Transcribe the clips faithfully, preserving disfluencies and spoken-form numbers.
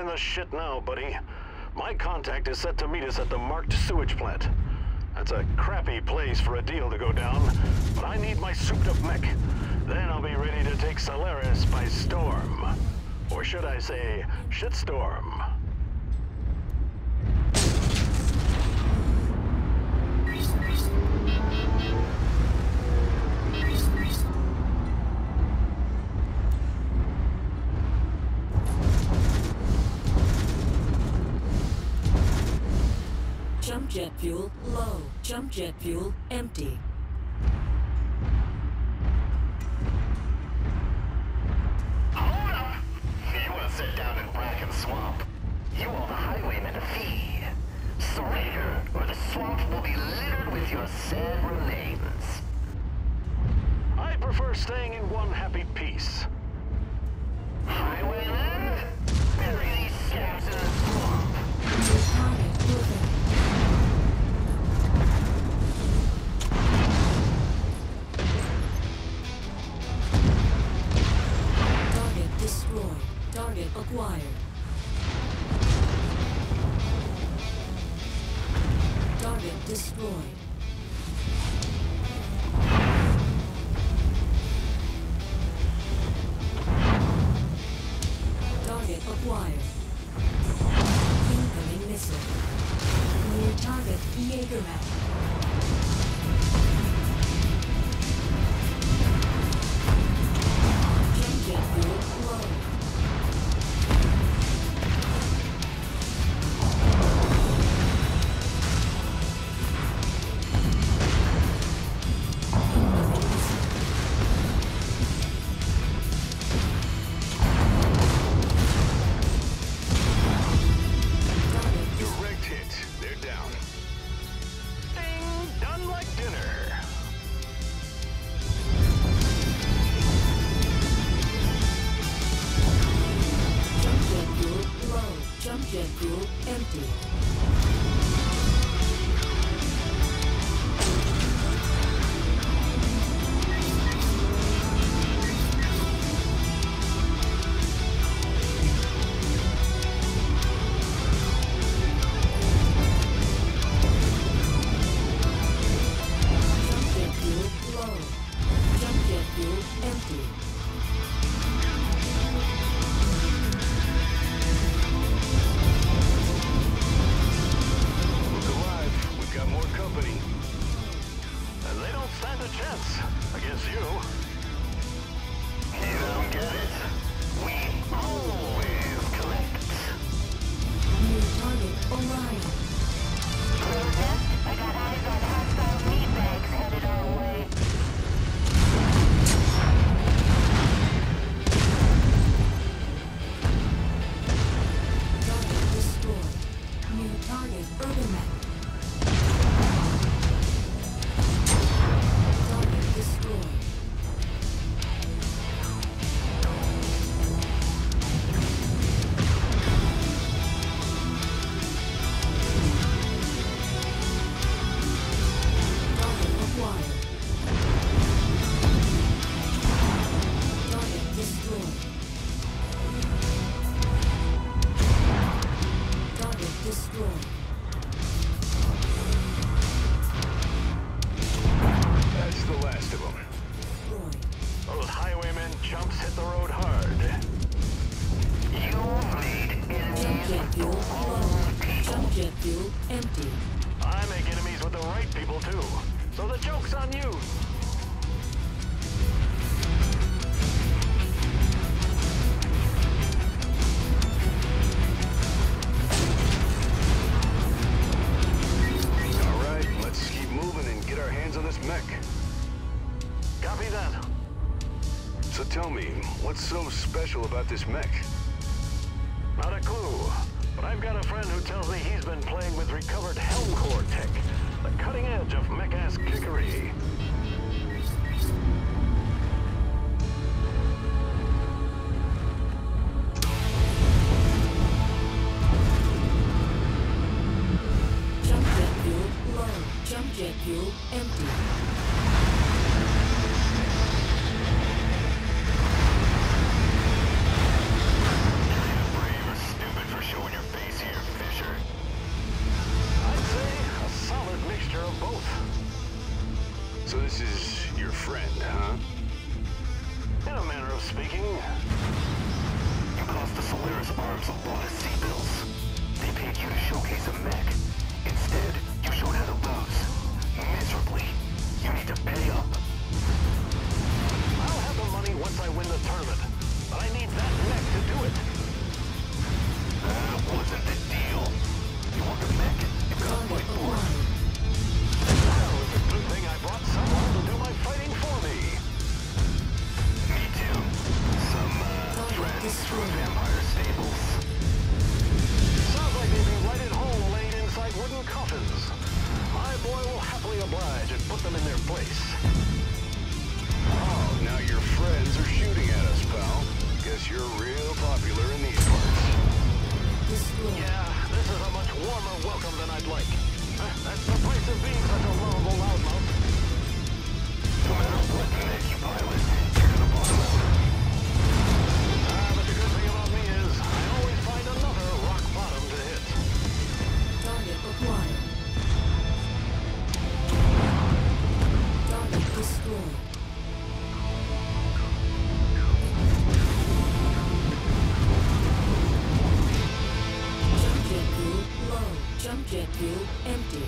the shit now, buddy. My contact is set to meet us at the marked sewage plant. That's a crappy place for a deal to go down, but I need my souped-up mech. Then I'll be ready to take Solaris by storm. Or should I say, shitstorm. Jump jet fuel low. Jump jet fuel empty. Hold up! You want to sit down in Bracken Swamp? You owe the highwayman a fee. Surrender, or the swamp will be littered with your sad remains. I prefer staying in one happy piece. Highwayman? Bury these scabs in the swamp. Target moving. Target destroyed. Target acquired. Target destroyed. Target acquired. Incoming missile. Near target Jaegerman. Jump jet fuel low. Direct hit. They're down. Ding! Done like dinner. Jump jet fuel low. Jump jet fuel empty. Jump jet fuel low. Jump jet fuel empty. Look alive. We've got more company. And they don't stand a chance against you. You don't get it. We always collect. New target Orion. I got eyes on hostile meat bags headed our way. Target destroyed. New target Urban Target destroyed. Target acquired. Target destroyed. Target destroyed. That's the last of them. Destroyed. Those highwaymen chumps hit the road hard. You've made Jump enemies jet with the fuel wrong low. people. Jump jet fuel empty. I make enemies with the right people, too. So the joke's on you. All right, let's keep moving and get our hands on this mech. Copy that. So tell me, what's so special about this mech? Not a clue, but I've got a friend who tells me he's been playing with recovered Helm Core tech, the cutting edge of mech-ass kickery. Jump jet fuel low. Jump jet fuel empty. Brave or stupid for also bought us C-bills. They paid you to showcase a mech. Instead, you showed how to lose. Miserably. You need to pay up. I'll have the money once I win the tournament, but I need that mech to do it. That wasn't the deal. You want the mech? You gotta fight for it. Well, it's a good thing I brought someone to do my fighting for me. Me too. Some, uh, friends from Vampire Stables. Sounds like they'd be right at home laying inside wooden coffins. My boy will happily oblige and put them in their place. Oh, now your friends are shooting at us, pal. Guess you're real popular in these parts. Destroy. Yeah, this is a much warmer welcome than I'd like. Uh, That's the price of being such a lovable loudmouth. No matter what mech you pilot, you're gonna bottom out. Ah, but the good thing about me is I always find another rock bottom to hit. Target acquired. Target destroyed. Jump jet fuel low. Jump jet fuel empty.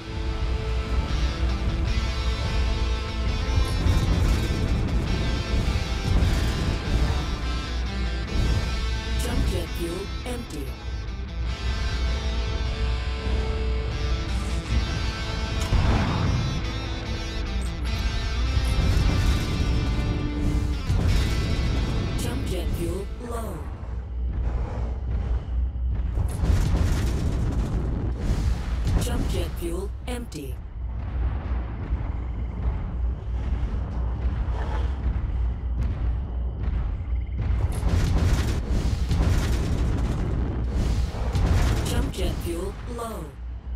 Jump jet fuel empty. Jump jet fuel low. Jump jet fuel empty. Jump jet fuel low.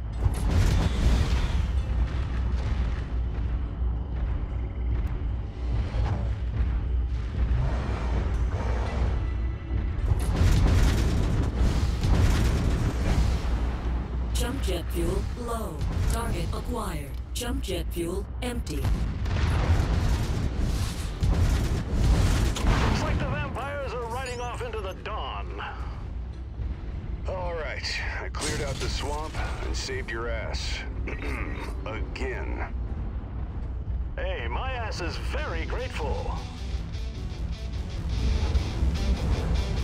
Jump jet fuel low. Target acquired. Jump jet fuel empty. Looks like the vampires are riding off into the dawn. All right, I cleared out the swamp and saved your ass. Again. Hey, my ass is very grateful.